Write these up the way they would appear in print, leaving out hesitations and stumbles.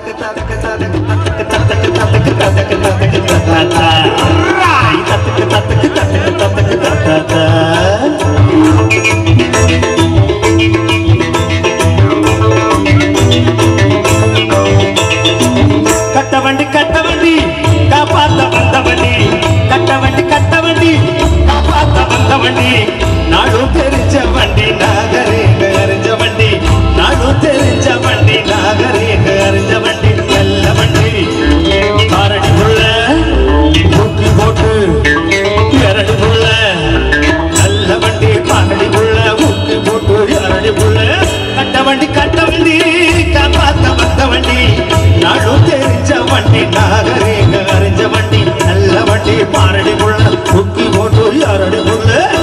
கட்டவண்டி கட்டவண்டி காப்பாத்த வந்தவண்டி கட்டவண்டி கட்டவண்டி காப்பாத்த வந்தவண்டி நாடும் தெரிஞ்ச வண்டி நாகரீக அறிஞ்ச வண்டி நாடும் தெரிஞ்ச வண்டி நாகரீக அறிஞ்ச வண்டி நல்ல வண்டி காரடி உள்ள தூக்கி போட்டு இரடி உள்ள நல்ல வண்டி பாரடி உள்ள ஊக்கி போட்டு இரடி உள்ள கட்டவண்டி கட்டவண்டி காப்பாத்த வந்தவண்டி நாடும் தெரிஞ்ச வண்டி நாகரீக அறிஞ்ச வண்டி நல்ல வண்டி பாரடி உள்ள ஊக்கி போட்டு இரடி உள்ள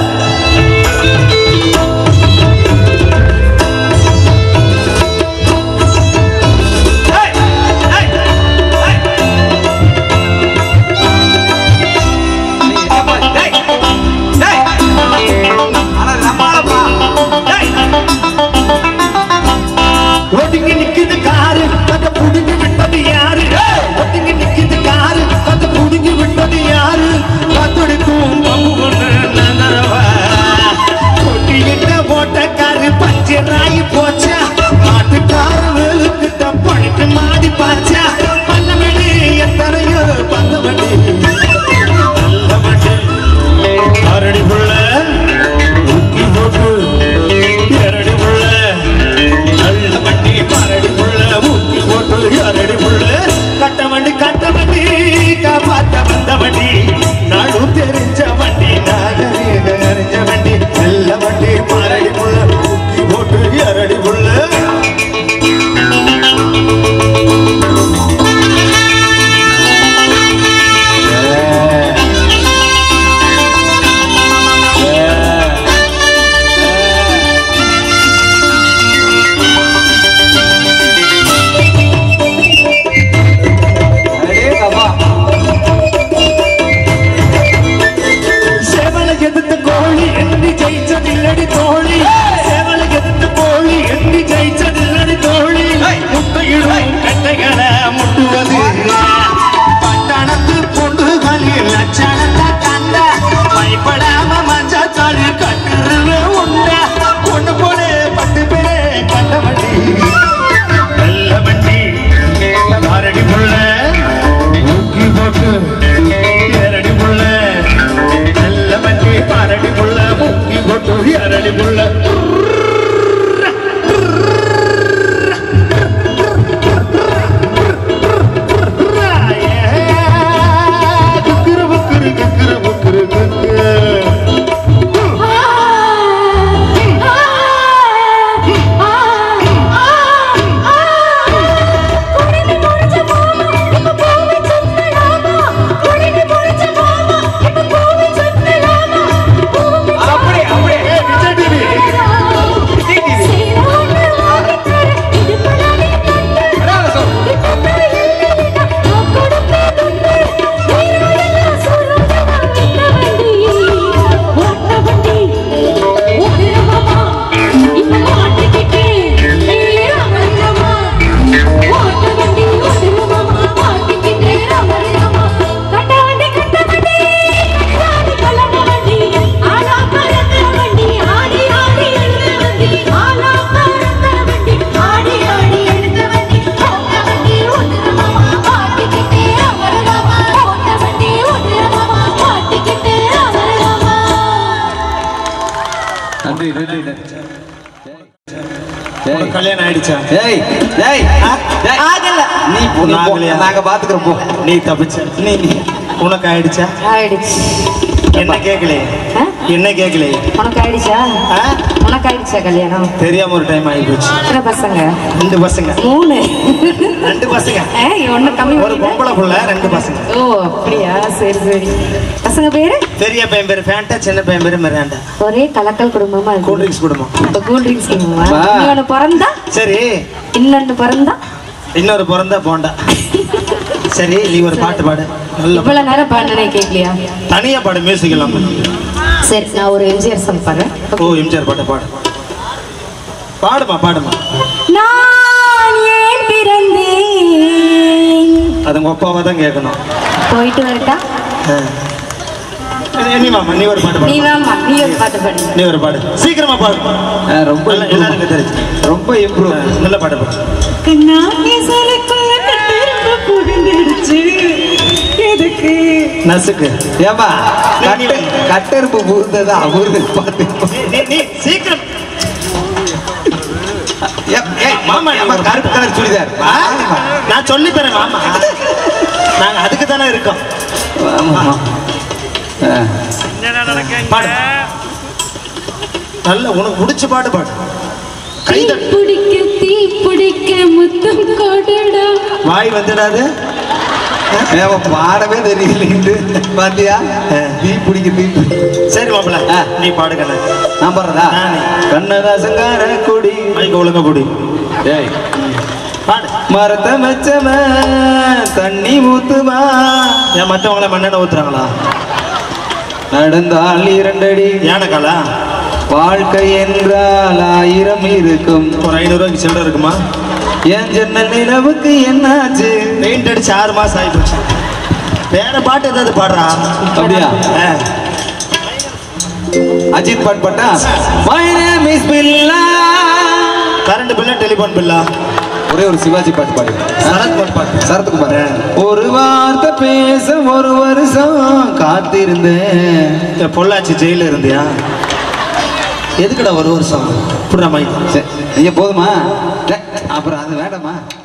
கல்யாணம் ஆயிடுச்சா? ஏய் ஏய் ஆகல. நீ பொண்ணு நாங்க பாத்துக்கறோம் போ. நீ தப்பிச்ச. நீ உனக்கு ஆயிடுச்சா? ஆயிடுச்சு. என்ன கேக்கல? என்ன கேக்கல? உனக்கு ஆயிடுச்சா? உனக்கு ஆயிடுச்சா கல்யாணம்? தெரியாம ஒரு டைம் ஆயி போச்சு. எத்தனை பசங்க? 2 பசங்க. 3. 2 பசங்க. ஒண்ணு கம்மி. ஒரு பொம்பளை புள்ள 2 பசங்க. ஓ அப்படியா? சரி சரி. பசங்க பேரு? பெரிய பையன் பேரு ஃபேண்டா, சின்ன பையன் பேரு மிராண்டா. ஒரே கலக்கல் குடும்பமா இருக்கு. கூல் ட்ரிங்க்ஸ் குடும்பம். கூல் ட்ரிங்க்ஸ் குடும்பமா? இன்னொன்னு பிறந்தா? சரி. இன்னொன்னு பிறந்தா? இன்னொரு பிறந்தா போண்டா. சரி நீ ஒரு பாட்டு பாடு. இவ்வளவு நேரம் பாடுனே கேக்கலையா? தனியா பாடு, மியூசிக் இல்லாம. சரி நான் ஒரு எம்ஜிஆர் சாங் பாடுறேன். ஓ எம்ஜிஆர் பாட்டு பாடு. பாடுமா பாடுமா. நான் ஏன் பிறந்தேன் அப்பாவை தான் கேட்கணும். போயிட்டு வரட்டா? நீ மாமா, நீ ஒரு பாட்டு நீ பாடு. வாமா, நீ ஒரு பாட்டு பாடு. நீ ஒரு பாடு, சீக்கிரமா பாடு. ரொம்ப எல்லாருக்கும் தெரிஞ்சு ரொம்ப இம்ப்ரூவ். நல்ல பாட்டு பாடு. நசுக்கு ஏமா கட்டெருப்பு பூந்ததா அவரு பாட்டு. நீ சீக்கிரம் மாமா கருப்பு கலர் சுடிதார். நான் சொல்லி தரேன் மாமா, நாங்க அதுக்கு தானே இருக்கோம். பாடு நல்ல, உனக்கு பிடிச்ச பாட்டு பாடு. பிடிக்க தீ பிடிக்க முத்தம் கொடடா. வாய் வந்துடாது. பாடவே தெரியல பாத்தியா? தீ பிடிக்க தீ. சரி மாப்பிள்ள, நீ பாடு கண்ண. நான் பாடுறதா? கண்ணதாசங்கார கொடி மைக்க ஒழுங்க கொடி. ஏய் பாடு. மரத்த மச்சம தண்ணி ஊத்துமா. ஏன் மற்றவங்கள மண்ணெண்ண ஊத்துறாங்களா? நடந்தால் 2 அடி யானைக்காலா? வாழ்க்கை என்றால் 1000 இருக்கும். ஒரு 500 ரூபாய்க்கு சில்லறை இருக்குமா? என் ஜன்னல் நிலவுக்கு என்னாச்சு? பெயிண்ட் அடிச்சு 6 மாசம் ஆகி போச்சு. வேற பாட்டு ஏதாவது பாடுறா? அப்படியா? அஜித் பாட்டு பாட்டா? My name is Billa. Current பில்லா, டெலிபோன் பில்லா? ஒரே ஒரு சிவாஜி பாட்டு பாடு. சரத்குமார் பாட்டு. சரத்குமார். ஒரு வார்த்தை பேச 1 வருஷம் காத்திருந்தேன். பொள்ளாச்சி ஜெயில இருந்தியா? எதுக்குடா 1 வருஷம்? புடுறா மைக். ஐயா போதுமா? அப்புறம் அது வேண்டாமா?